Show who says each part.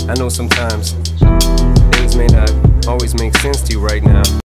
Speaker 1: I know sometimes things may not always make sense to you right now.